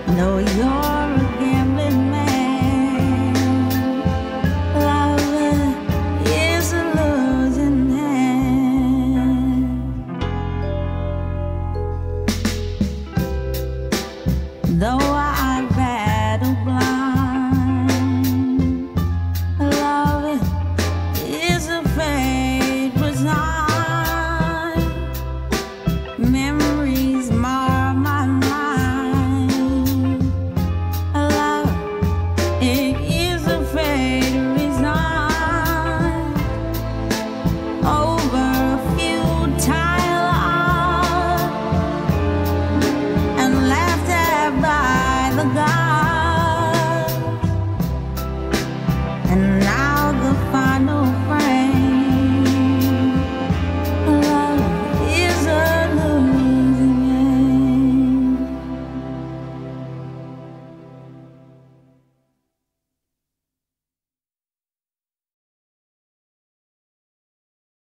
know you're a gambling man. Love is a losing hand. Though I battle blind, love is a fate resigned. Memories mar my mind. Love, it is a fate resigned. Over a futile art and laughed at by the gods. And now